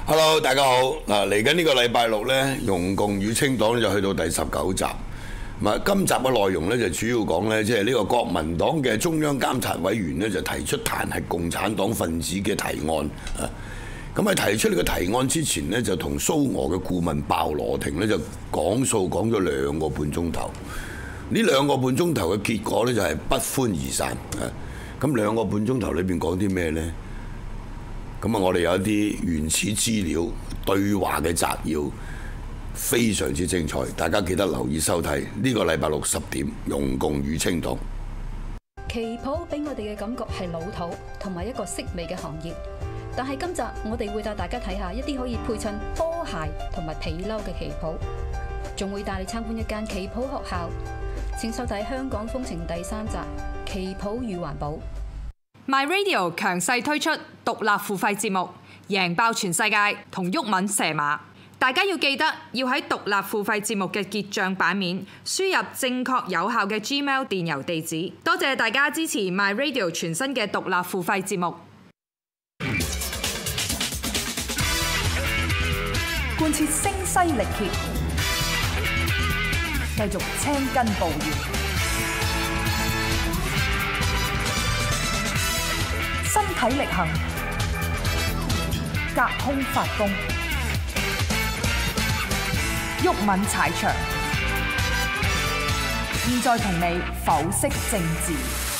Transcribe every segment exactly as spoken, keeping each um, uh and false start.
Hello， 大家好。嗱，嚟緊呢個禮拜六呢，容共與清黨就去到第十九集。咁啊，今集嘅內容呢，就主要講呢，即係呢個國民黨嘅中央監察委員呢，就提出彈劾共產黨分子嘅提案啊。咁喺提出呢個提案之前呢，就同蘇俄嘅顧問鮑羅廷呢，就講數講咗兩個半鐘頭。呢兩個半鐘頭嘅結果呢，就係不歡而散啊。咁兩個半鐘頭裏邊講啲咩呢？咁啊，我哋有一啲原始資料對話嘅摘要，非常之精彩，大家記得留意收睇呢個禮拜六十點，容共與清黨。 旗袍俾我哋嘅感覺係老土同埋一個式微嘅行業，但係今集我哋會帶大家睇下一啲可以配襯波鞋同埋皮褸嘅旗袍，仲會帶你參觀一間旗袍學校。請收睇《香港風情》第三集《旗袍與環保》。 My Radio 強勢推出獨立付費節目，贏爆全世界同毓民射馬。大家要記得要喺獨立付費節目嘅結帳版面輸入正確有效嘅 Gmail 電郵地址。多謝大家支持 My Radio 全新嘅獨立付費節目。 貫徹聲嘶力竭，繼續青筋暴現。身體力行，隔空發功，毓民踩場。現在同你剖析政治。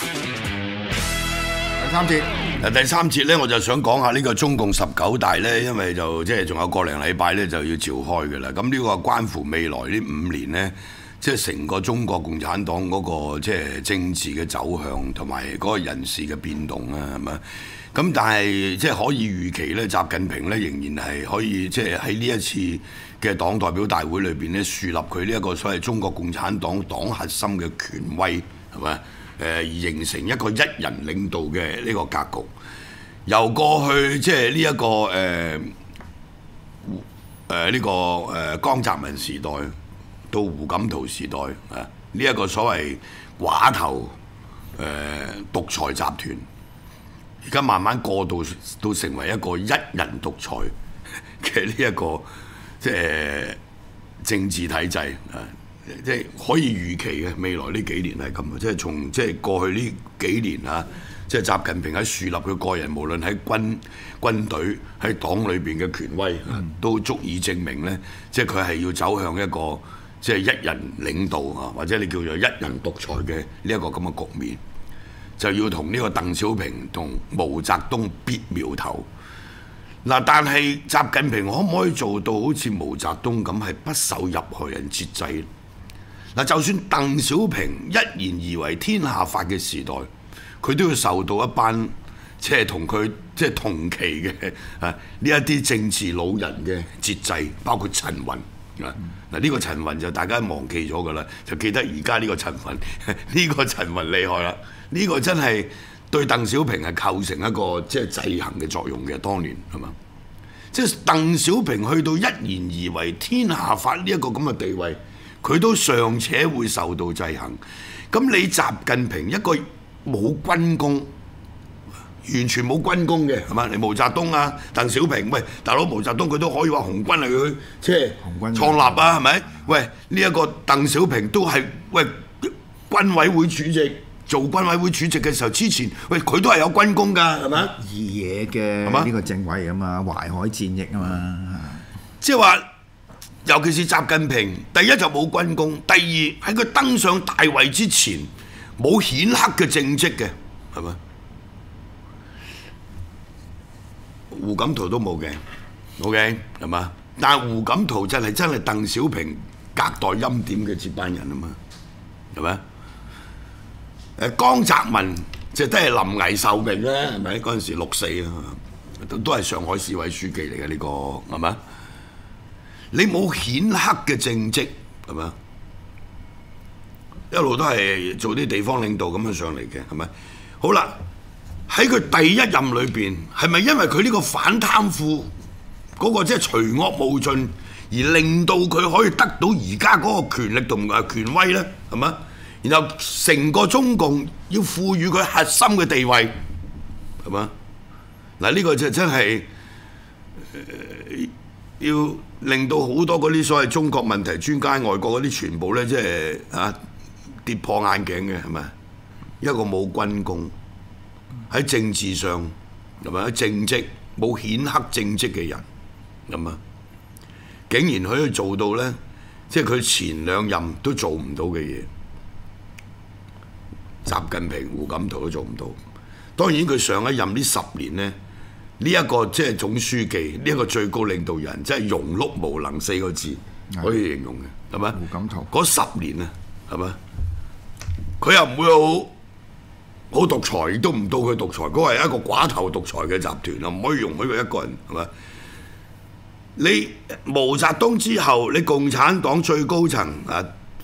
第三節，嗱第三節咧，我就想講下呢個中共十九大咧，因為就即係仲有個零禮拜咧就要召開嘅啦。咁呢個關乎未來呢五年呢，即係成個中國共產黨嗰個即係政治嘅走向同埋嗰個人事嘅變動啊，係咪？咁但係即係可以預期咧，習近平咧仍然係可以即係喺呢一次嘅黨代表大會裏邊咧樹立佢呢一個所謂中國共產黨黨核心嘅權威，係咪？誒而形成一個一人領導嘅呢個格局。由過去即係呢一個誒誒呢個誒江澤民時代到胡錦濤時代啊，呢一個所謂寡頭誒獨裁集團。而家慢慢過渡到成為一個一人獨裁嘅呢一個即係政治體制啊！即係可以預期嘅未來呢幾年係咁啊！即係從即係過去呢幾年啊，即係習近平喺樹立佢個人，無論喺軍軍隊喺黨裏邊嘅權威，都足以證明咧，即係佢係要走向一個即係一人領導啊，或者你叫做一人獨裁嘅呢一個咁嘅局面。就要同呢個鄧小平同毛澤東必苗頭嗱，但係習近平可唔可以做到好似毛澤東咁係不受任何人節制嗱？就算鄧小平一言而為天下法嘅時代，佢都要受到一班即係同佢即係同期嘅啊呢一啲政治老人嘅節制，包括陳雲啊嗱，呢個陳雲就大家忘記咗㗎啦，就記得而家呢個陳雲，呢個陳雲厲害啦。呢個真係對鄧小平係構成一個即係制衡嘅作用嘅，當年係嘛？即係鄧小平去到一言而為天下法呢一個咁嘅地位，佢都尚且會受到制衡。咁你習近平一個冇軍功，完全冇軍功嘅係嘛？你毛澤東啊、鄧小平，喂大佬毛澤東佢都可以話紅軍係佢即係創立啊，係咪？喂呢一個鄧小平都係喂軍委會主席。做軍委會主席嘅時候，之前喂佢都係有軍功㗎，係咪？ 二野嘅呢個政委啊嘛，淮海戰役啊嘛， 即係話，尤其是習近平，第一就冇軍功，第二喺佢登上大位之前冇顯赫嘅政績嘅，係咪？胡錦濤都冇嘅 ，OK 係嘛？但係胡錦濤真係真係鄧小平隔代欽點嘅接班人啊嘛，係咪？誒江澤民就都係臨危受命咧，係咪？嗰陣時六四啊，都都係上海市委書記嚟嘅呢個係咪？你冇顯赫嘅政績係咪？一路都係做啲地方領導咁樣上嚟嘅係咪？好啦，喺佢第一任裏邊係咪因為佢呢個反貪腐嗰個即係除惡務盡，而令到佢可以得到而家嗰個權力同埋權威咧？係咪？然後成個中共要賦予佢核心嘅地位，係嘛？嗱呢個就真係要令到好多嗰啲所謂中國問題專家、外國嗰啲全部咧，即係啊跌破眼鏡嘅係咪？一個冇軍功喺政治上係咪？喺政績冇顯赫政績嘅人咁啊，竟然可以做到咧，即係佢前兩任都做唔到嘅嘢，習近平、胡錦濤都做唔到。當然佢上一任呢十年呢，呢、這、一個即係總書記，呢、這、一個最高領導人，即係庸碌無能四個字可以形容嘅，係咪？ 胡錦濤嗰十年啊，係咪？佢又唔會好好獨裁，亦都唔到佢獨裁，嗰個係一個寡頭獨裁嘅集團啊，唔可以容許佢一個人，係咪？你毛澤東之後，你共產黨最高層啊，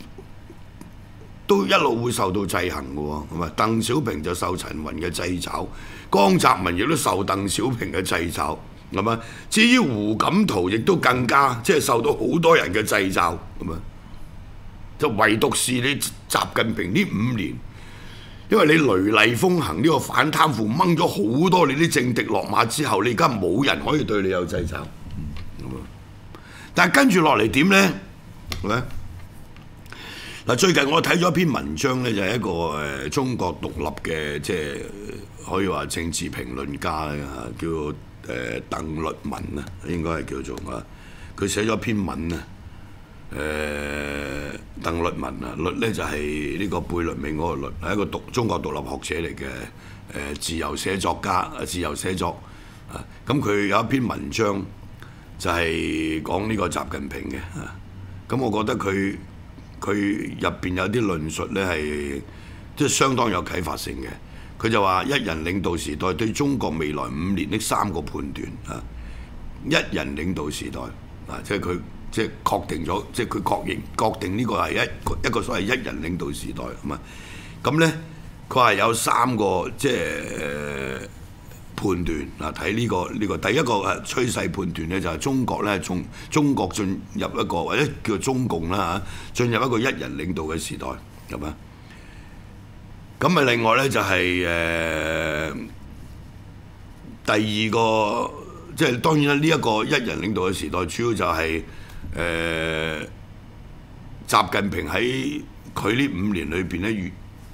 都一路會受到制衡嘅喎，係咪？鄧小平就受陳雲嘅掣肘，江澤民亦都受鄧小平嘅掣肘，係咪？至於胡錦濤，亦都更加即係受到好多人嘅掣肘，係咪？就唯獨是你習近平呢五年，因為你雷厲風行呢個反貪腐掹咗好多你啲政敵落馬之後，你而家冇人可以對你有掣肘。但係跟住落嚟點呢？係咪？嗱，最近我睇咗一篇文章呢，就係一個誒中國獨立嘅，即係可以話政治評論家咧嚇，叫誒鄧律文啊，應該係叫做啊。佢寫咗篇文啊，誒鄧律文啊，律呢就係呢個貝聿銘嗰個律，係一個獨中國獨立學者嚟嘅，誒自由寫作家，自由寫作啊。咁佢有一篇文章，就係講呢個習近平嘅，咁我覺得佢佢入邊有啲論述呢係即係相當有啟發性嘅。佢就話一人領導時代對中國未來五年的三個判斷啊，一人領導時代啊，即係佢即係確定咗，即係佢確認確定呢個係一一個所謂一人領導時代係嘛？咁呢，佢話有三個即係。呃判斷嗱，睇呢個呢個第一個誒趨勢判斷咧，就係中國咧，從中國進入一個或者叫中共啦嚇，進入一個一人領導嘅時代，係咪？咁啊，另外咧就係誒第二個，即係當然啦，呢一個一人領導嘅時代，主要就係誒習近平喺佢呢五年裏邊咧，越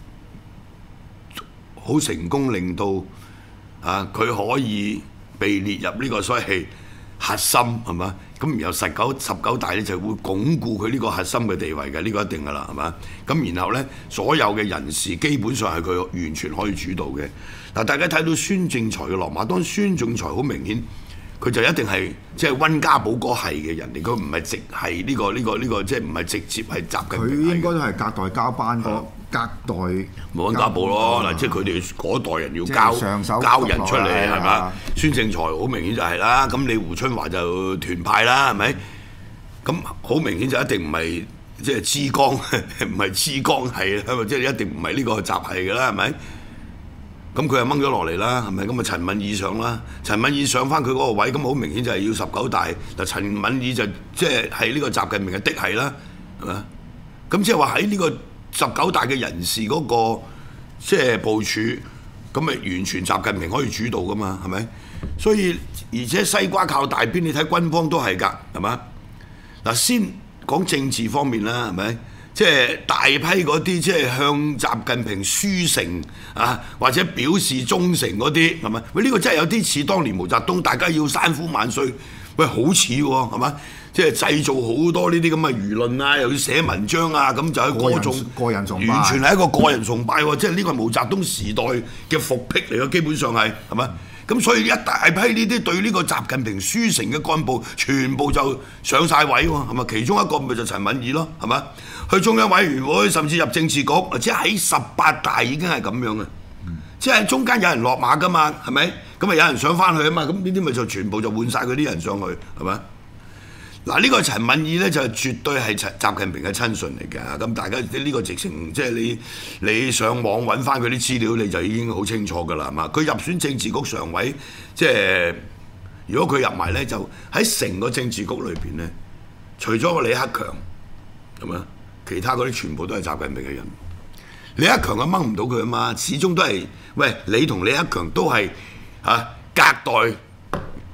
好成功令到。啊！佢可以被列入呢個所謂核心係嘛？咁然後十九十九大咧就會鞏固佢呢個核心嘅地位嘅，呢、這個一定㗎啦，係嘛？咁然後咧，所有嘅人事基本上係佢完全可以主導嘅。嗱，大家睇到孫政才嘅落馬，當孫政才好明顯，佢就一定係即係溫家寶嗰係嘅人嚟，佢唔係直係呢、這個呢、這個呢、這個即係唔係直接係習近平。 佢應該都係隔代交班個。隔代冇溫家寶咯，嗱，即係佢哋嗰代人要交交人出嚟係嘛？孫政才好明顯就係啦，咁你胡春華就團派啦，係咪？咁好明顯就一定唔係即係枝江，唔係枝江係啊，即係一定唔係呢個習係㗎啦，係咪？咁佢又掹咗落嚟啦，係咪？咁啊陳敏爾上啦，陳敏爾上翻佢嗰個位，咁好明顯就係要十九大。嗱，陳敏爾就即係係呢個習近平嘅嫡系啦，係咪？咁即係話喺呢個十九大嘅人事嗰、那個即係部署，咁咪完全習近平可以主導噶嘛，係咪？所以而且西瓜靠大邊，你睇軍方都係㗎，係嘛？嗱，先講政治方面啦，係咪？即係大批嗰啲即係向習近平書誠啊，或者表示忠誠嗰啲，係咪？喂，呢、這個真係有啲似當年毛澤東，大家要山呼萬歲，喂，好似喎，係嘛？即係製造好多呢啲咁嘅輿論啊，又要寫文章啊，咁就係歌頌個人崇拜， 完全係一個個人崇拜喎！即係呢個係毛澤東時代嘅復辟嚟嘅，基本上係係嘛？咁所以一大批呢啲對呢個習近平書誠嘅幹部，全部就上晒位喎，係嘛？其中一個咪就陳敏爾咯，係嘛？去中央委員會，甚至入政治局，即係喺十八大已經係咁樣嘅，嗯、即係中間有人落馬㗎嘛，係咪？咁啊有人上翻去啊嘛，咁呢啲咪就全部就換晒佢啲人上去，係咪？嗱，呢個陳敏爾咧就絕對係習近平嘅親信嚟嘅，咁大家呢個直情即係你你上網揾翻佢啲資料，你就已經好清楚㗎啦，係嘛？佢入選政治局常委，即係如果佢入埋咧，就喺成個政治局裏邊咧，除咗個李克強，係咪？其他嗰啲全部都係習近平嘅人。李克強啊掹唔到佢啊嘛，始終都係喂你同李克強都係啊隔代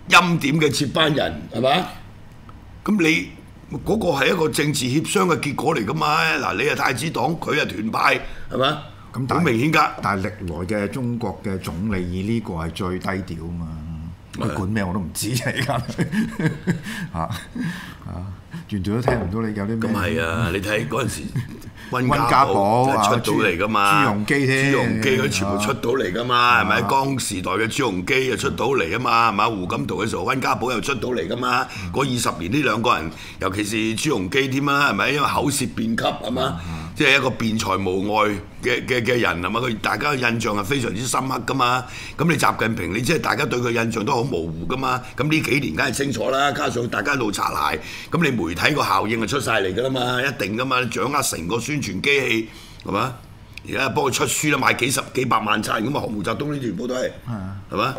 欽點嘅接班人係嘛？咁你嗰個係一個政治協商嘅結果嚟㗎嘛？嗱，你係太子黨，佢係團派係嘛？ 咁好明顯㗎。 但係歷來嘅中國嘅總理以呢個係最低調啊嘛。佢管咩我都唔知而家嚇啊！完全都聽唔到你有啲咩。 咁係啊！你睇嗰陣時，温家家寶寶出到嚟㗎嘛？ 朱鎔基添， 朱鎔基佢全部出到嚟㗎嘛？係咪？江時代嘅朱鎔基又出到嚟啊嘛？係嘛？胡錦濤嘅時候，温家寶又出到嚟㗎嘛？嗰二十年呢兩個人，尤其是朱鎔基添啦，係咪？因為口舌辯給係嘛？即係一個辯才無礙嘅嘅嘅人係嘛？佢大家嘅印象係非常之深刻㗎嘛。咁你習近平，你即係大家對佢印象都好模糊㗎嘛。咁呢幾年梗係清楚啦，加上大家一路擦鞋，咁你媒體個效應就出晒嚟㗎啦嘛，一定㗎嘛，你掌握成個宣傳機器係嘛？而家幫佢出書啦，賣幾十幾百萬冊咁啊，毛澤東呢全部都係係嘛？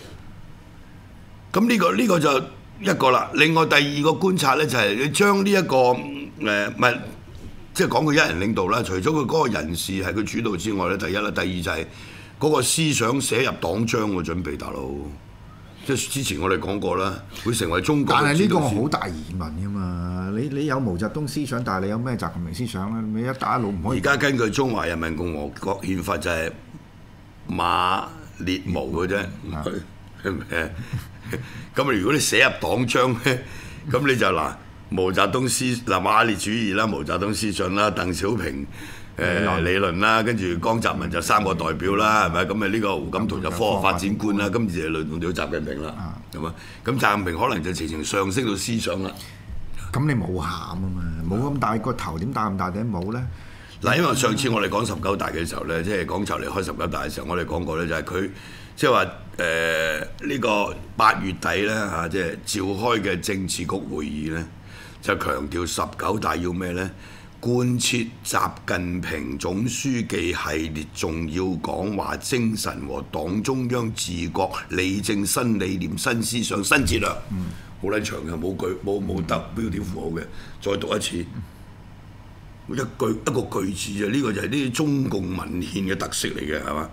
咁呢個呢個就一個啦。另外第二個觀察咧就係你將呢一個誒唔係。即係講佢一人領導啦，除咗佢嗰個人事係佢主導之外咧，第一啦，第二就係嗰個思想寫入黨章嘅準備，大佬。即係之前我哋講過啦，會成為中國。 但係呢個好大疑問㗎嘛！你你有毛澤東思想，但係你有咩習近平思想咧？你一帶一路唔可以。 而家根據中華人民共和國憲法就係馬列毛嘅啫，係咪？咁如果你寫入黨章咧，咁你就嗱。毛澤東思嗱馬列主義啦，毛澤東思想啦，鄧小平誒理論啦，跟住江澤民就三個代表啦，係咪？咁啊呢個胡錦濤就科學發展觀啦，今次就輪到咗習近平啦，係嘛？咁習近平可能就直情上升到思想啦。 咁你冇餡啊嘛，冇咁大個頭，點戴咁大頂帽咧？ 嗱，因為上次我哋講十九大嘅時候咧，即係講就嚟開十九大嘅時候，我哋講過咧，就係佢即係話誒呢個八月底咧嚇，即係召開嘅政治局會議咧。就強調十九大要咩呢？貫徹習近平總書記系列重要講話精神和黨中央治國理政新理念、新思想、新戰略。嗯，好撚長嘅，冇句冇冇得標點符號嘅，再讀一次，一句一個句子啊！呢、這個就係呢啲中共文獻嘅特色嚟嘅，係嘛？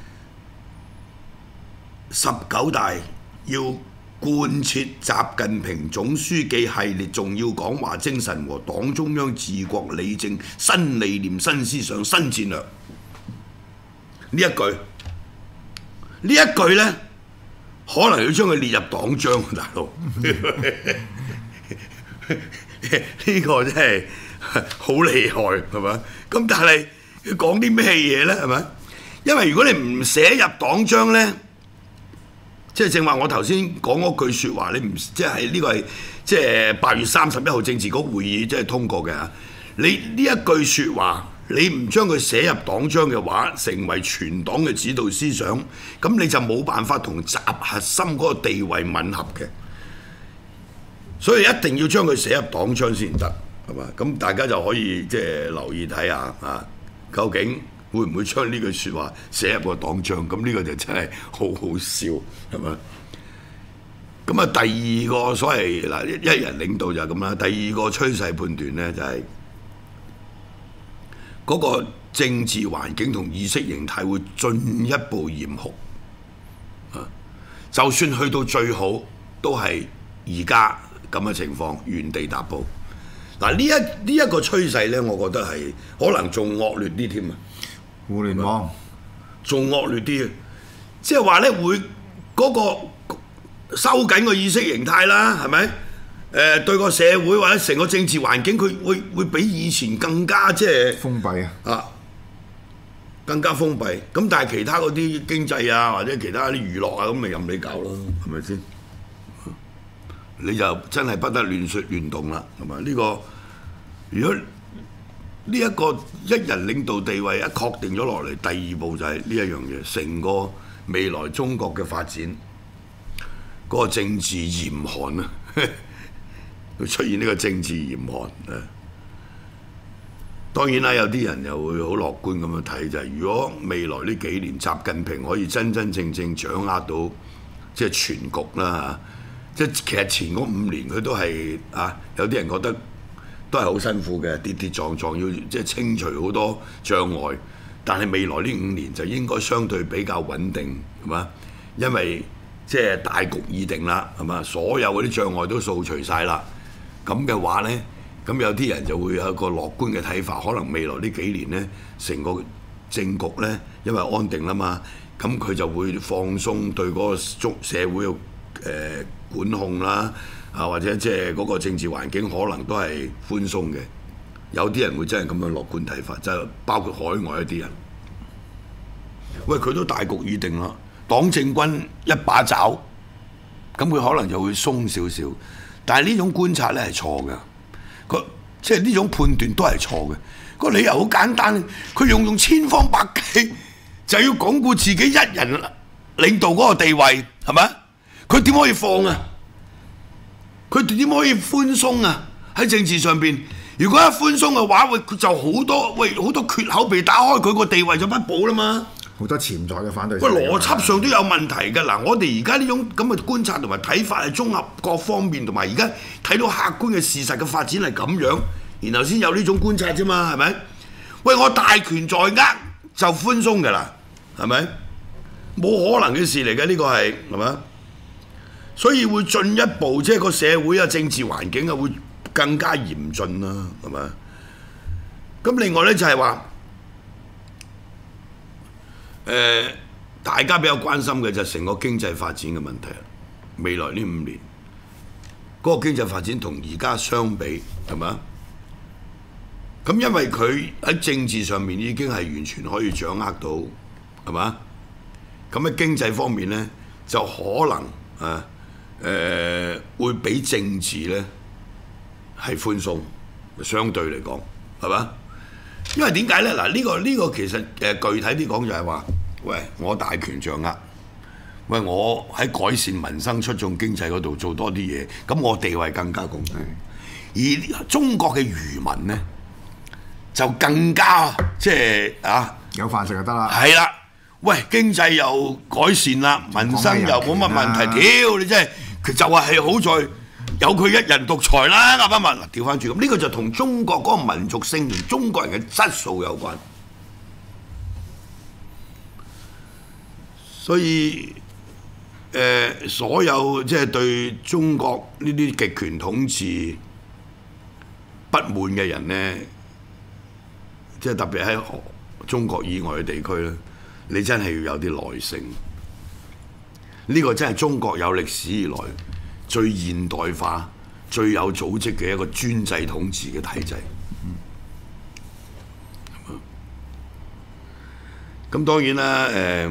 十九大要貫徹習近平總書記系列重要講話精神和黨中央治國理政新理念、新思想、新戰略。呢一句，呢一句呢，可能要將佢列入黨章，大佬。呢個真係好厲害，係咪？咁但係要講啲咩嘢呢？係咪？因為如果你唔寫入黨章呢，即係正話我頭先講嗰句説話，你唔即係呢個係即係八月三十一號政治局會議即係通過嘅嚇。你呢一句説話，你唔將佢寫入黨章嘅話，成為全黨嘅指導思想，咁你就冇辦法同習核心嗰個地位吻合嘅。所以一定要將佢寫入黨章先得，係嘛？咁大家就可以即係留意睇下啊，究竟會唔會將呢句説話寫入個黨章？咁呢個就真係好好笑，係嘛？咁啊，第二個所謂嗱一人領導就係咁啦。第二個趨勢判斷咧就係嗰個政治環境同意識形態會進一步嚴酷啊！就算去到最好，都係而家咁嘅情況，原地踏步。嗱呢一呢一個趨勢咧，我覺得係可能仲惡劣啲添啊！ 互聯網仲惡劣啲，即係話咧會嗰個收緊個意識形態啦，係咪？誒、呃、對個社會或者成個政治環境，佢會會比以前更加即係封閉啊！ 啊，更加封閉。咁但係其他嗰啲經濟啊，或者其他啲娛樂啊，咁咪任你搞咯，係咪先？你就真係不得亂説亂動啦，係咪？呢個如果呢一個一人領導地位一確定咗落嚟，第二步就係呢一樣嘢，成個未來中國嘅發展嗰、那個政治嚴寒啊，會出現呢個政治嚴寒啊。當然啦，有啲人又會好樂觀咁樣睇，就係、是、如果未來呢幾年習近平可以真真正正掌握到即係全局啦嚇，即係其實前嗰五年佢都係啊，有啲人覺得都係好辛苦嘅，跌跌撞撞要即係清除好多障礙，但係未來呢五年就應該相對比較穩定，係嘛？因為即係大局已定啦，係嘛？所有嗰啲障礙都掃除晒啦，咁嘅話呢，咁有啲人就會有一個樂觀嘅睇法，可能未來呢幾年呢，成個政局呢，因為安定啦嘛，咁佢就會放鬆對嗰個中社會嘅誒、呃、管控啦，啊或者即係嗰個政治環境可能都係寬鬆嘅。有啲人會真係咁樣樂觀睇法，就係包括海外一啲人。喂，佢都大局已定啦，黨政軍一把抓，咁佢可能就會鬆少少。但係呢種觀察咧係錯嘅，佢即係呢種判斷都係錯嘅。個理由好簡單，佢用用千方百計就要鞏固自己一人領導嗰個地位，係咪？佢點可以放啊？佢點可以寬鬆啊？喺政治上邊？如果一寬鬆嘅話，喂，佢就好多喂好多缺口被打開，佢個地位就不保啦嘛。 好多潛在嘅反對。 喂，邏輯上都有問題㗎。嗱，我哋而家呢種咁嘅觀察同埋睇法係綜合各方面，同埋而家睇到客觀嘅事實嘅發展係咁樣，然後先有呢種觀察啫嘛，係咪？喂，我大權在握就寬鬆㗎啦，係咪？冇可能嘅事嚟嘅，呢個係係咪？所以會進一步即係個社會啊、政治環境啊會更加嚴峻啦，係咪？咁另外咧就係話，誒、呃、大家比較關心嘅就係成個經濟發展嘅問題。未來呢五年，嗰、那個經濟發展同而家相比，係咪？咁因為佢喺政治上面已經係完全可以掌握到，係嘛？咁喺經濟方面咧，就可能啊誒、呃、會比政治咧係寬鬆，相對嚟講係嘛？因為點解咧？嗱，呢、這個呢、這個其實誒、呃、具體啲講就係話，喂，我大權掌握，喂，我喺改善民生、促進經濟嗰度做多啲嘢，咁我地位更加鞏固。而中國嘅漁民咧，就更加即係啊， 有飯食就得啦。 係啦，喂，經濟又改善啦，民生又冇乜問題。屌你真係，佢就話係好在有佢一人獨裁啦，啱唔啱啊？嗱，調翻轉咁，呢個就同中國嗰個民族性同中國人嘅質素有關。所以誒、呃，所有即係對中國呢啲極權統治不滿嘅人咧，即係特別喺中國以外嘅地區咧，你真係要有啲耐性。呢、這個真係中國有歷史以來最現代化、最有組織嘅一個專制統治嘅體制。咁、嗯、當然啦，誒、呃、呢、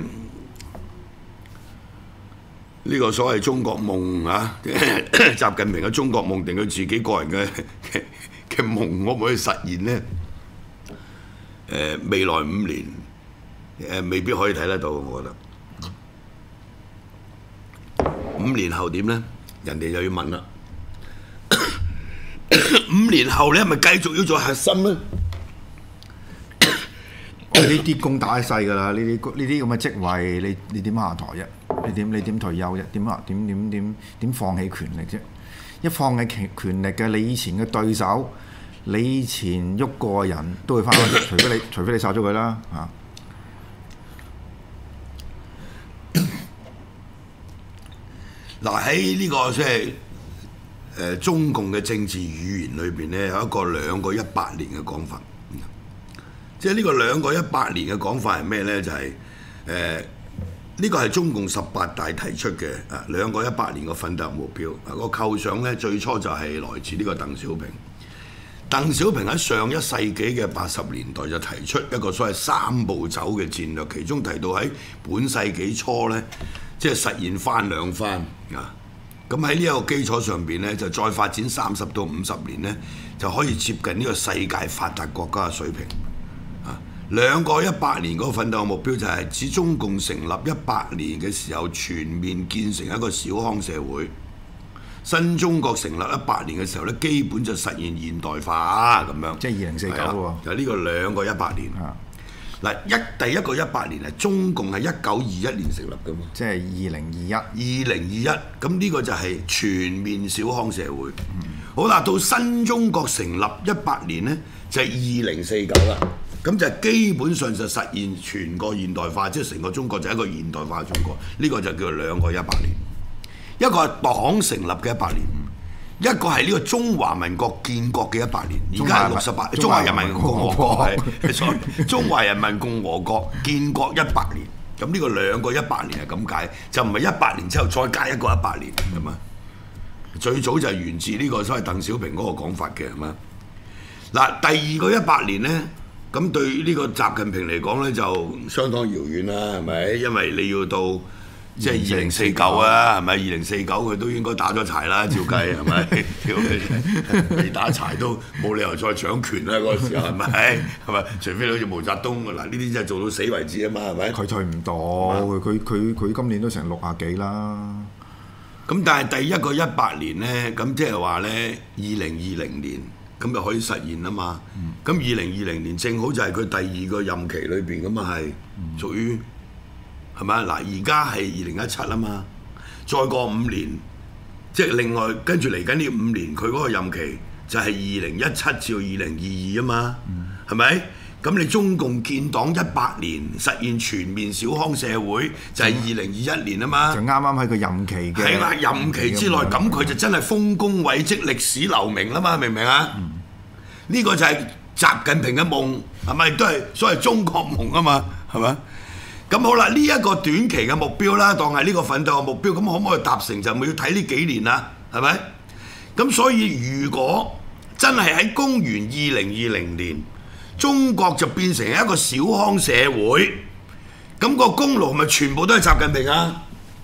這個所謂中國夢啊，習近平嘅中國夢定佢自己個人嘅嘅嘅夢可唔可以實現呢？誒、呃、未來五年誒、呃、未必可以睇得到，我覺得。五年後點呢？人哋就要問啦。五年後你係咪繼續要做核心呢？ 呢啲工打一世㗎啦，呢啲呢啲咁嘅職位，你你點下台啫？你點你點退休啫？點啊點點點點放棄權力啫？一放棄權權力嘅，你以前嘅對手，你以前喐過嘅人都會翻去，除非你除非你殺咗佢啦嚇。 嗱，喺呢個即係誒中共嘅政治語言裏邊咧，有一個兩個一百年嘅講法。即係呢個兩個一百年嘅講法係咩咧？就係誒呢個係中共十八大提出嘅啊兩個一百年嘅奮鬥目標。啊、個構想咧最初就係來自呢個鄧小平。鄧小平喺上一世紀嘅八十年代就提出一個所謂三步走嘅戰略，其中提到喺本世紀初咧，即係實現翻兩番啊！咁喺呢一個基礎上邊咧，就再發展三十到五十年咧，就可以接近呢個世界發達國家嘅水平啊！兩個一百年嗰個奮鬥目標就係指中共成立一百年嘅時候，全面建成一個小康社會。新中國成立一百年嘅時候咧，基本就實現現代化咁樣。即係二零四九喎。就呢個兩個一百年。嗱，一第一個一百年係中共係一九二一年成立嘅嘛。即係二零二一。二零二一，咁呢個就係全面小康社會。嗯、好啦，到新中國成立一百年咧，就係二零四九啦。咁就基本上就實現全個現代化，即係成個中國就係一個現代化嘅中國。呢、呢個就叫做兩個一百年。 一個係黨成立嘅一百年，一個係呢個中華民國建國嘅一百年。而家係六十八，中華人民共和國係，sorry，中華人民共和國建國一百年。咁呢個兩個一百年係咁解，就唔係一百年之後再加一個一百年咁啊。最早就係源自呢個所謂鄧小平嗰個講法嘅係嘛。嗱，第二個一百年咧，咁對呢個習近平嚟講咧就相當遙遠啦，係咪？因為你要到即係二零四九啊，係咪？二零四九佢都應該打咗柴啦，照計係咪？未打柴都冇理由再掌權啦，嗰個時候係咪？係咪？除非好似毛澤東嗱，呢啲真係做到死為止啊嘛，係咪？ 佢退唔到，佢佢佢今年都成六廿幾啦。 咁但係第一個一百年咧，咁即係話咧，二零二零年咁就可以實現啊嘛。咁二零二零年正好就係佢第二個任期裏邊咁啊，係屬於係咪啊？嗱，而家係二零一七啊嘛，再過五年，即係另外跟住嚟緊呢五年，佢嗰個任期就係二零一七至二零二二啊嘛，係咪？咁你中共建黨一百年實現全面小康社會就係二零二一年啊嘛， 就啱啱喺個任期嘅係啦，任期之內，咁佢就真係豐功偉績、歷史留名啦嘛，明唔明啊？呢、嗯、個就係習近平嘅夢，係咪都係所謂中國夢啊嘛？係咪？咁好啦，呢、這、一個短期嘅目標啦，當係呢個奮鬥嘅目標，咁可唔可以達成就咪要睇呢幾年啦？係咪？咁所以如果真係喺公元二零二零年，中國就變成一個小康社會，咁個功勞咪全部都係習近平啊？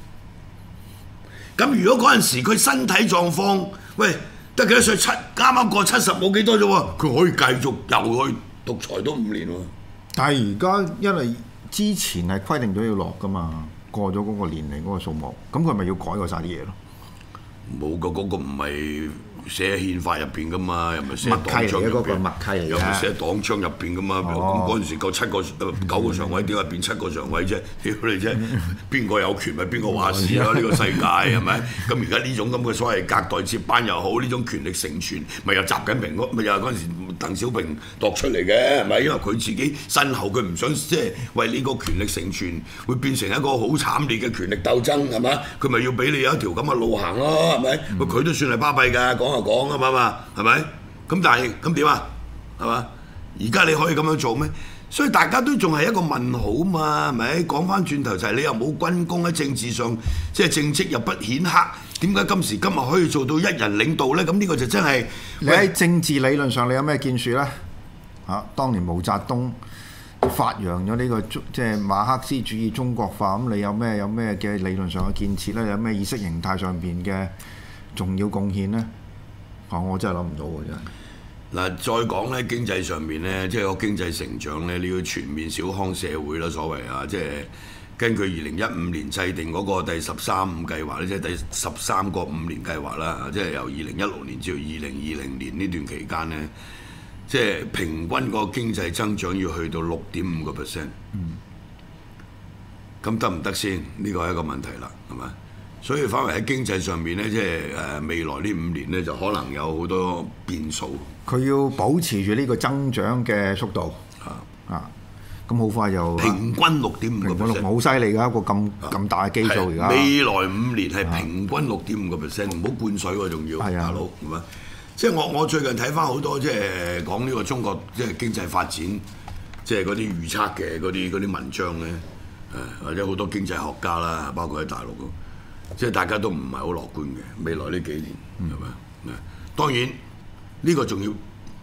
咁如果嗰陣時佢身體狀況，喂得幾多歲？七啱啱過七十冇幾多啫喎，佢可以繼續又去獨裁多五年喎。 但係而家因為之前係規定咗要落噶嘛，過咗嗰個年齡嗰個數目，咁佢咪要改過晒啲嘢咯？冇噶，嗰個唔係寫憲法入邊噶嘛，又唔係寫黨章入邊， 嗰個默契嚟嘅， 又唔係寫黨章入邊噶嘛。咁嗰陣時夠七個、九個常委，點解變七個常委啫？屌你啫！邊個有權咪邊個話事咯？呢個世界係咪？咁而家呢種咁嘅所謂隔代接班又好，呢種權力承傳，咪又習近平嗰咪又係嗰陣時鄧小平度出嚟嘅係咪？因為佢自己身後佢唔想即係為呢個權力承傳，會變成一個好慘烈嘅權力鬥爭係嘛？佢咪要俾你有一條咁嘅路行咯係咪？佢、嗯、都算係巴閉㗎，講就講啊嘛嘛，係咪？咁但係咁點啊？係嘛？而家你可以咁樣做咩？所以大家都仲係一個問號嘛，係咪？講翻轉頭就係你又冇軍功喺政治上，即係政績又不顯赫，點解今時今日可以做到一人領導咧？咁呢個就真係你喺政治理論上你有咩建樹咧？嚇、啊，當年毛澤東發揚咗呢、這個即係馬克思主義中國化，咁你有咩有咩嘅理論上嘅建設咧？有咩意識形態上邊嘅重要貢獻咧？啊，我真係諗唔到喎，真係。 嗱，再講咧經濟上面咧，即係個經濟成長咧，你要全面小康社會啦，所謂啊，即係根據二零一五年制定嗰個第十三五計劃咧，即係第十三個五年計劃啦，即係由二零一六年至到二零二零年呢段期間咧，即係平均個經濟增長要去到六點五個 percent。嗯。咁得唔得先？呢個係一個問題啦，係咪？所以反為喺經濟上面咧，即係誒未來呢五年咧，就可能有好多變數。佢要保持住呢個增長嘅速度啊啊！咁好快就平均六點五個 percent， 好犀利㗎，一個咁咁大嘅基數而家。 未來五年係平均六點五個 percent， 唔好灌水喎，仲要大佬係嘛？即係我我最近睇翻好多即係講呢個中國即係經濟發展，即係嗰啲預測嘅嗰啲嗰啲文章咧，誒或者好多經濟學家啦，包括喺大陸。即係大家都唔係好樂觀嘅，未來呢幾年係咪？嗯、當然呢、呢個仲要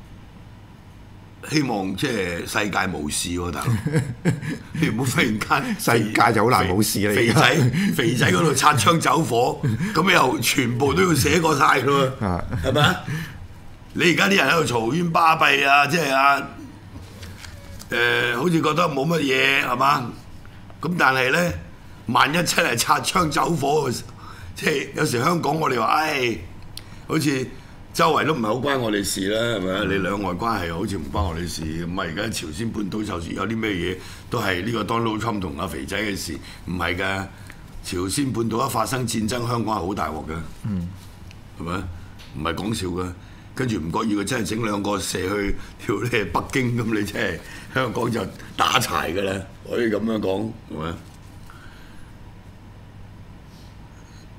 希望即係世界無事喎，大佬。你唔好忽然間世界就好難冇事啦。 肥仔肥仔嗰度擦槍走火，咁又全部都要寫過晒㗎喎，係咪啊？你而家啲人喺度嘈冤巴閉啊，即係啊誒，好似覺得冇乜嘢係嘛？咁但係咧。萬一真係擦槍走火嘅時候，即係有時香港我哋話，唉，好似周圍都唔係好關我哋事啦，係咪啊？你兩岸關係好似唔關我哋事，咁啊而家朝鮮半島就算有啲咩嘢，都係呢個 Donald Trump 同阿肥仔嘅事，唔係㗎。朝鮮半島一發生戰爭，香港係好大鑊㗎，嗯，係咪？唔係講笑㗎。跟住唔覺意佢真係整兩個射去跳咧北京咁，你真係香港就打柴㗎啦，可以咁樣講，係咪？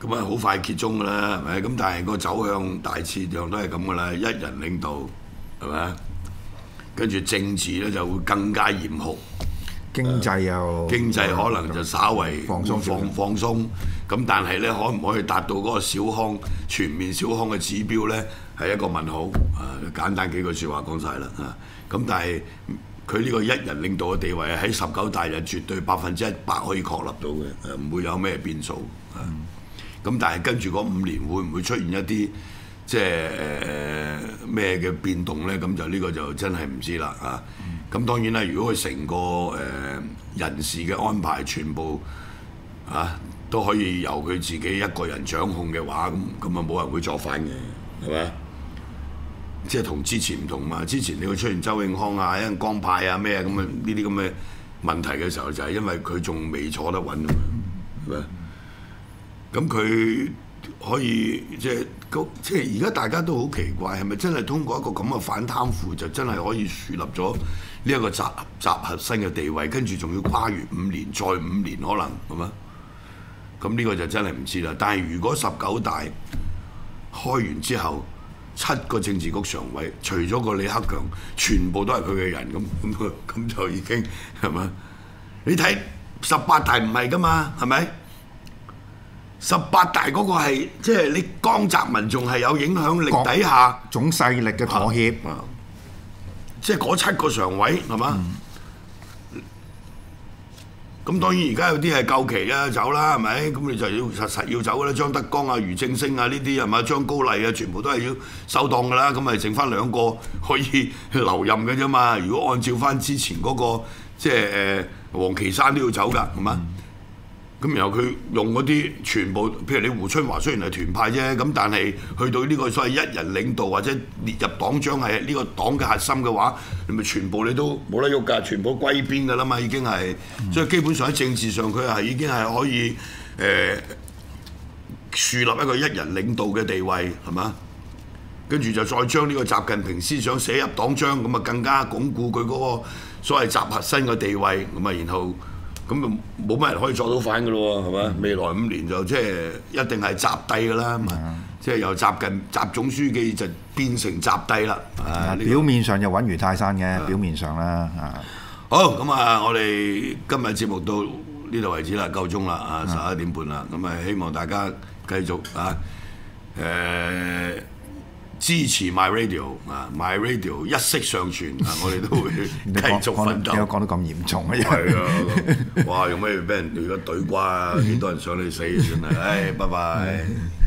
咁啊好快揭盅㗎啦，係咪？咁但係個走向大致上都係咁㗎啦，一人領導係咪？跟住政治咧就會更加嚴酷。 經濟又經濟可能就稍為放鬆放放鬆，咁但係咧可唔可以達到嗰個小康全面小康嘅指標咧，係一個問號。啊，簡單幾句説話講晒啦啊！咁但係佢呢個一人領導嘅地位喺十九大就絕對百分之一百可以確立到嘅，唔會有咩變數。啊，咁但係跟住嗰五年會唔會出現一啲即係誒咩嘅變動咧？咁就呢個就真係唔知啦啊！咁當然啦，如果佢成個誒、呃、人事嘅安排全部啊都可以由佢自己一個人掌控嘅話，咁咁啊冇人會作反嘅，係咪？即係同之前唔同嘛。之前你會出現周永康啊、一陣江派啊咩咁啊呢啲咁嘅問題嘅時候，就係因為佢仲未坐得穩啊嘛，係咪？咁佢可以即係即係而家大家都好奇怪，係咪真係通過一個咁嘅反貪腐就真係可以樹立咗呢一個集集合新嘅地位，跟住仲要跨越五年再五年可能係嘛？咁呢個就真係唔知啦。但係如果十九大開完之後，七個政治局常委，除咗個李克強，全部都係佢嘅人，咁咁咁就已經係嘛？你睇十八大唔係㗎嘛，係咪？十八大嗰個係即係你江澤民仲係有影響力底下總勢力嘅妥協， 啊、即係嗰七個常委係嘛？咁、嗯、當然而家有啲係夠期啊，走啦係咪？咁你就要實實要走㗎啦。張德江啊、俞正聲啊呢啲係嘛？張高麗啊，全部都係要收檔㗎啦。咁咪剩翻兩個可以留任嘅啫嘛。如果按照翻之前嗰、嗰個即係誒王岐山都要走㗎係嘛？咁然後佢用嗰啲全部，譬如你胡春華雖然係團派啫，咁但係去到呢個所謂一人領導或者列入黨章係呢個黨嘅核心嘅話，你咪全部你都冇得喐㗎，全部歸邊㗎啦嘛，已經係，嗯、所以基本上喺政治上佢係已經係可以誒、呃、樹立一個一人領導嘅地位係嘛？跟住就再將呢個習近平思想寫入黨章，咁啊更加鞏固佢嗰個所謂集合新嘅地位，咁啊然後。咁就冇乜人可以作到反㗎咯喎，係嘛？嗯、未來五年就即係一定係習帝㗎啦，嗯、即係由習近習總書記就變成習帝啦。啊， 表面上就穩如泰山嘅，啊、表面上啦。啊， 好咁啊！我哋今日節目到呢度為止啦，夠鐘啦啊，十一點半啦。咁啊，希望大家繼續啊誒。呃支持 My Radio 啊 ，My Radio 一息尚存啊，我哋都會繼續奮鬥。 點解講得咁嚴重啊？ 係啊！哇，用咩俾人哋而家懟瓜啊？幾多人上嚟死真係，唉，拜拜。